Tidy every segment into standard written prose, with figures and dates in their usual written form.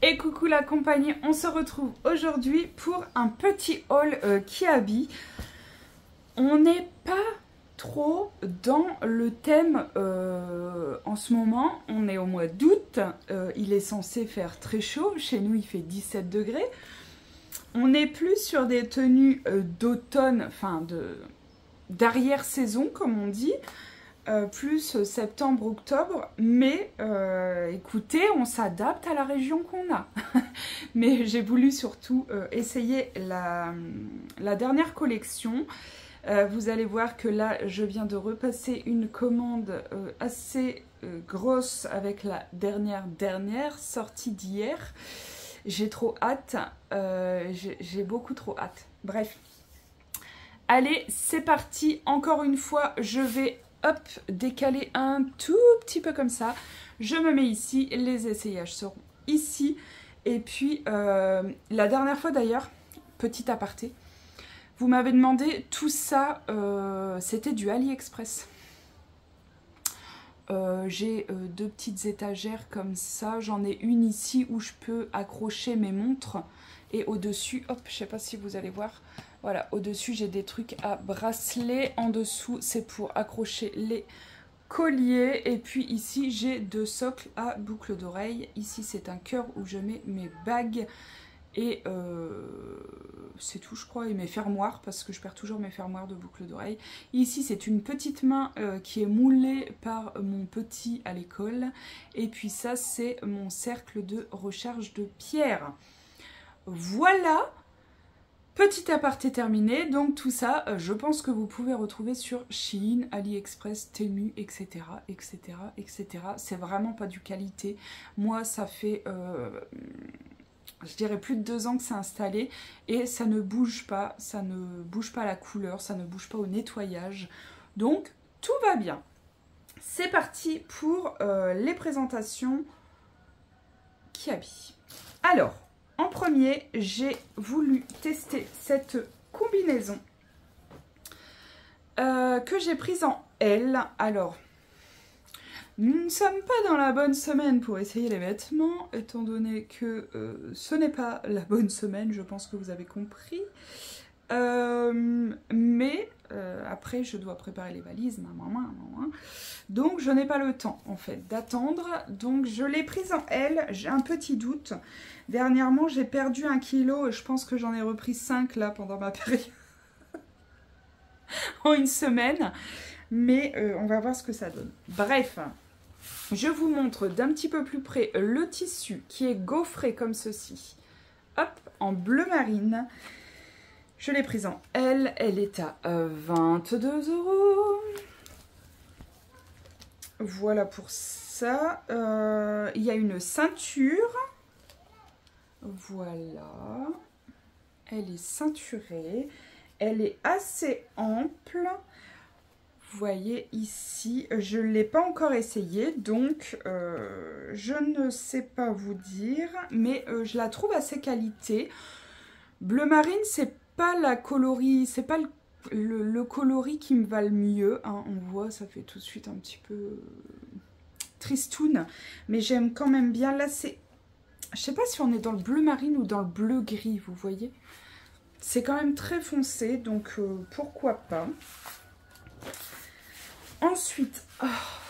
Et coucou la compagnie, on se retrouve aujourd'hui pour un petit haul Kiabi. On n'est pas trop dans le thème en ce moment, on est au mois d'août, il est censé faire très chaud, chez nous il fait 17 degrés. On est plus sur des tenues d'automne, enfin d'arrière-saison comme on dit. Plus septembre-octobre, mais écoutez, on s'adapte à la région qu'on a. Mais j'ai voulu surtout essayer la dernière collection. Vous allez voir que là, je viens de repasser une commande assez grosse avec la dernière sortie d'hier. J'ai trop hâte, j'ai beaucoup trop hâte. Bref. Allez, c'est parti. Encore une fois, je vais hop, décaler un tout petit peu comme ça. Je me mets ici, les essayages seront ici. Et puis, la dernière fois d'ailleurs, petit aparté, vous m'avez demandé tout ça, c'était du AliExpress. J'ai deux petites étagères comme ça. J'en ai une ici où je peux accrocher mes montres. Et au-dessus, hop, je sais pas si vous allez voir. Voilà, au-dessus, j'ai des trucs à bracelet. En dessous, c'est pour accrocher les colliers. Et puis ici, j'ai deux socles à boucles d'oreilles. Ici, c'est un cœur où je mets mes bagues. Et c'est tout, je crois. Et mes fermoirs, parce que je perds toujours mes fermoirs de boucles d'oreilles. Ici, c'est une petite main qui est moulée par mon petit à l'école. Et puis ça, c'est mon cercle de recharge de pierre. Voilà! Petit aparté terminé, donc tout ça, je pense que vous pouvez retrouver sur Shein, AliExpress, Temu, etc., etc., etc. C'est vraiment pas du qualité. Moi, ça fait, je dirais plus de 2 ans que c'est installé et ça ne bouge pas la couleur, ça ne bouge pas au nettoyage. Donc, tout va bien. C'est parti pour les présentations Kiabi. Alors, en premier, j'ai voulu tester cette combinaison que j'ai prise en L. Alors, nous ne sommes pas dans la bonne semaine pour essayer les vêtements, étant donné que ce n'est pas la bonne semaine, je pense que vous avez compris. Mais après, je dois préparer les valises, donc je n'ai pas le temps en fait d'attendre. Donc je l'ai prise en L, j'ai un petit doute. Dernièrement, j'ai perdu 1 kg et je pense que j'en ai repris 5 là pendant ma période en une semaine. Mais on va voir ce que ça donne. Bref, je vous montre d'un petit peu plus près le tissu qui est gaufré comme ceci. Hop, en bleu marine. Je l'ai prise en L, elle est à 22 €. Voilà pour ça. Il y a une ceinture. Voilà. Elle est ceinturée. Elle est assez ample. Vous voyez ici, je ne l'ai pas encore essayé, donc je ne sais pas vous dire, mais je la trouve assez qualité. Bleu marine, c'est pas la coloris, c'est pas le coloris qui me va le mieux, hein. On voit, ça fait tout de suite un petit peu tristoun, mais j'aime quand même bien. Là, c'est, je sais pas si on est dans le bleu marine ou dans le bleu gris, vous voyez. C'est quand même très foncé, donc pourquoi pas. Ensuite, oh,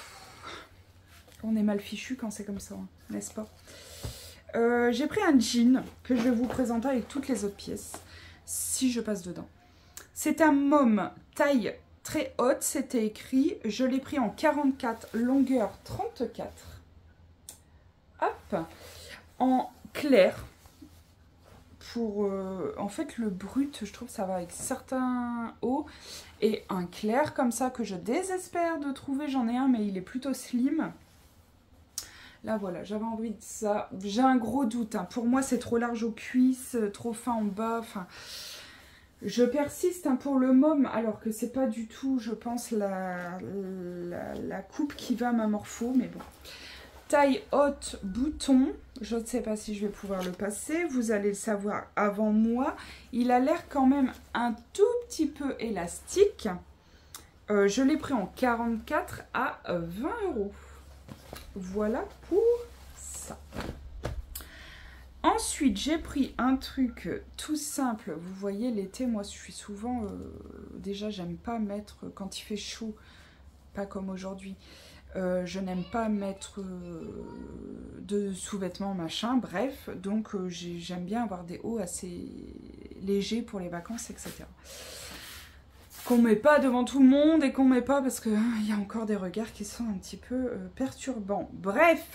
on est mal fichu quand c'est comme ça, hein, n'est-ce pas? J'ai pris un jean que je vais vous présenter avec toutes les autres pièces, si je passe dedans. C'est un môme taille très haute, c'était écrit. Je l'ai pris en 44, longueur 34. Hop, en clair. Pour, en fait, le brut, je trouve que ça va avec certains hauts. Et un clair comme ça que je désespère de trouver. J'en ai un, mais il est plutôt slim. Là, voilà, j'avais envie de ça. J'ai un gros doute, hein. Pour moi, c'est trop large aux cuisses, trop fin en bas. Enfin, je persiste, hein, pour le môme, alors que c'est pas du tout, je pense, la coupe qui va à ma morpho. Mais bon. Taille haute, bouton. Je ne sais pas si je vais pouvoir le passer. Vous allez le savoir avant moi. Il a l'air quand même un tout petit peu élastique. Je l'ai pris en 44 à 20 €. Voilà pour ça. Ensuite, j'ai pris un truc tout simple. Vous voyez, l'été, moi, je suis souvent... déjà, j'aime pas mettre... Quand il fait chaud, pas comme aujourd'hui, je n'aime pas mettre de sous-vêtements, machin, bref. Donc, j'aime bien avoir des hauts assez légers pour les vacances, etc. Qu'on met pas devant tout le monde et qu'on met pas parce qu'il y a encore des regards qui sont un petit peu perturbants. Bref,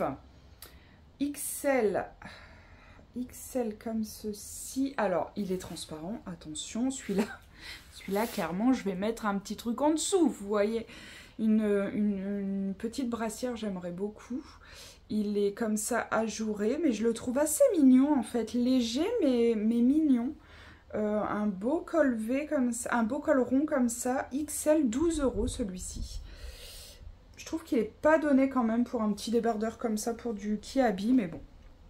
XL comme ceci. Alors, il est transparent, attention, celui-là, clairement, je vais mettre un petit truc en dessous, vous voyez. Une petite brassière, j'aimerais beaucoup. Il est comme ça ajouré, mais je le trouve assez mignon, en fait. Léger, mais mignon. Un beau col V comme ça, un beau col rond comme ça. XL, 12 € celui-ci. Je trouve qu'il n'est pas donné quand même pour un petit débardeur comme ça, pour du Kiabi, mais bon.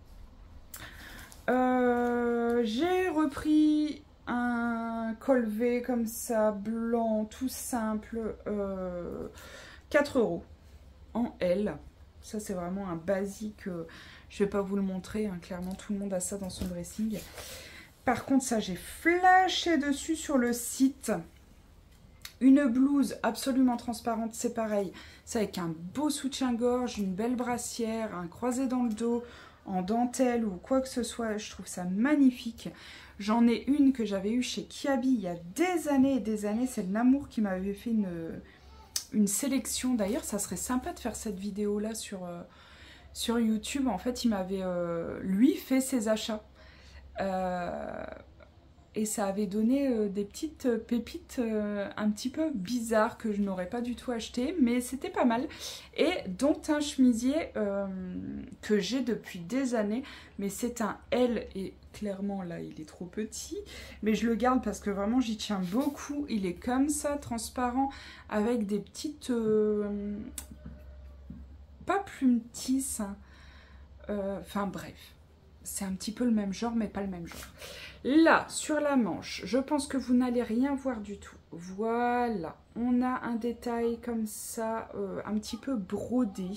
J'ai repris un col V comme ça, blanc, tout simple, 4 € en L. Ça, c'est vraiment un basique. Je vais pas vous le montrer, hein, clairement, tout le monde a ça dans son dressing. Par contre, ça, j'ai flashé dessus sur le site. Une blouse absolument transparente, c'est pareil. C'est avec un beau soutien-gorge, une belle brassière, un croisé dans le dos, en dentelle ou quoi que ce soit. Je trouve ça magnifique. J'en ai une que j'avais eue chez Kiabi il y a des années et des années. C'est Namour qui m'avait fait une sélection. D'ailleurs, ça serait sympa de faire cette vidéo-là sur YouTube. En fait, il m'avait, lui, fait ses achats. Et ça avait donné des petites pépites un petit peu bizarres que je n'aurais pas du tout acheté, mais c'était pas mal. Et dont un chemisier que j'ai depuis des années, mais c'est un L et clairement là il est trop petit, mais je le garde parce que vraiment j'y tiens beaucoup. Il est comme ça, transparent, avec des petites... pas plumes tisses, hein. Enfin bref. C'est un petit peu le même genre, mais pas le même genre. Là, sur la manche, je pense que vous n'allez rien voir du tout. Voilà, on a un détail comme ça, un petit peu brodé.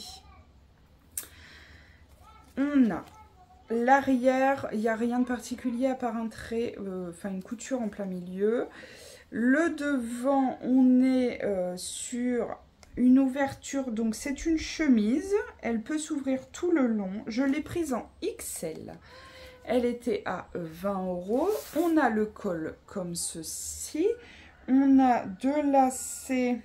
On a l'arrière, il n'y a rien de particulier à part un trait, enfin une couture en plein milieu. Le devant, on est sur... une ouverture, donc c'est une chemise, elle peut s'ouvrir tout le long. Je l'ai prise en XL, elle était à 20 €. On a le col comme ceci, on a deux lacets.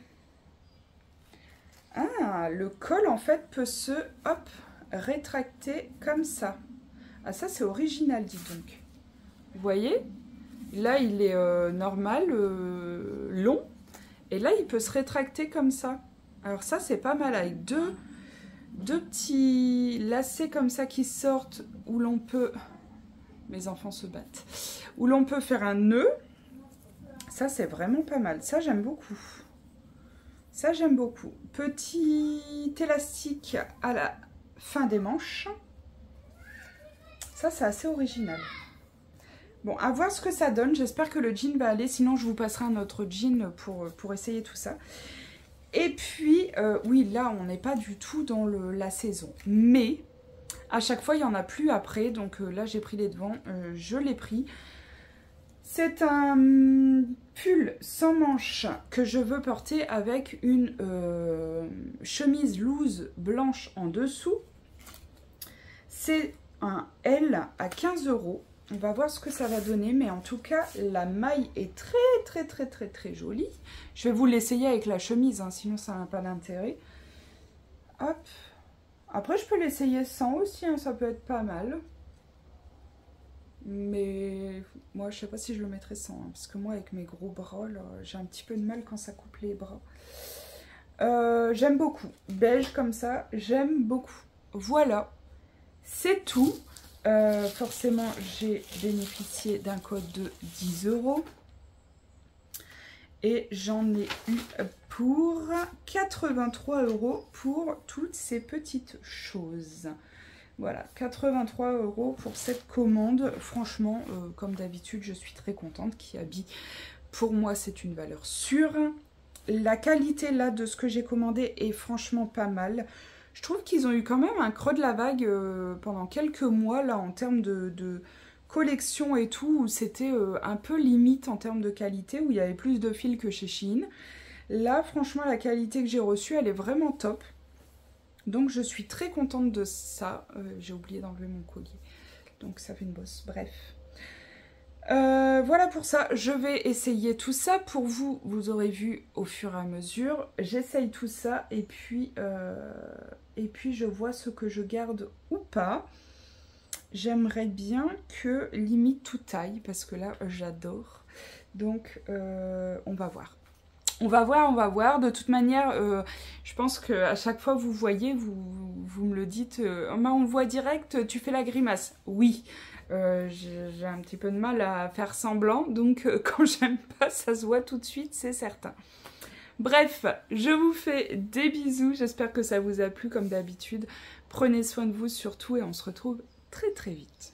Ah, le col en fait peut se, hop, rétracter comme ça. Ah ça c'est original, dis donc. Vous voyez, là il est normal, long, et là il peut se rétracter comme ça. Alors ça, c'est pas mal, avec deux petits lacets comme ça qui sortent, où l'on peut... Mes enfants se battent. Où l'on peut faire un nœud. Ça, c'est vraiment pas mal. Ça, j'aime beaucoup. Ça, j'aime beaucoup. Petit élastique à la fin des manches. Ça, c'est assez original. Bon, à voir ce que ça donne. J'espère que le jean va aller. Sinon, je vous passerai un autre jean pour essayer tout ça. Et puis, oui, là, on n'est pas du tout dans la saison. Mais, à chaque fois, il n'y en a plus après. Donc là, j'ai pris les devants. Je l'ai pris. C'est un pull sans manches que je veux porter avec une chemise loose blanche en dessous. C'est un L à 15 €. On va voir ce que ça va donner, mais en tout cas, la maille est très jolie. Je vais vous l'essayer avec la chemise, hein, sinon ça n'a pas d'intérêt. Hop. Après, je peux l'essayer sans aussi, hein, ça peut être pas mal. Mais moi, je sais pas si je le mettrai sans, hein, parce que moi, avec mes gros bras, j'ai un petit peu de mal quand ça coupe les bras. J'aime beaucoup. Beige comme ça, j'aime beaucoup. Voilà, c'est tout. Forcément, j'ai bénéficié d'un code de 10 € et j'en ai eu pour 83 € pour toutes ces petites choses. Voilà, 83 € pour cette commande. Franchement, comme d'habitude, je suis très contente. Kiabi, pour moi, c'est une valeur sûre. La qualité là de ce que j'ai commandé est franchement pas mal. Je trouve qu'ils ont eu quand même un creux de la vague pendant quelques mois, là, en termes de collection et tout, où c'était un peu limite en termes de qualité, où il y avait plus de fils que chez Shein. Là, franchement, la qualité que j'ai reçue, elle est vraiment top. Donc, je suis très contente de ça. J'ai oublié d'enlever mon collier. Donc, ça fait une bosse. Bref. Voilà pour ça. Je vais essayer tout ça. Pour vous, vous aurez vu au fur et à mesure. J'essaye tout ça et puis je vois ce que je garde ou pas. J'aimerais bien que limite tout taille parce que là, j'adore. Donc, on va voir. On va voir. De toute manière, je pense qu'à chaque fois vous voyez, vous me le dites, on le voit direct, tu fais la grimace. Oui, j'ai un petit peu de mal à faire semblant, donc quand j'aime pas, ça se voit tout de suite, c'est certain. Bref, je vous fais des bisous, j'espère que ça vous a plu comme d'habitude. Prenez soin de vous surtout et on se retrouve très très vite.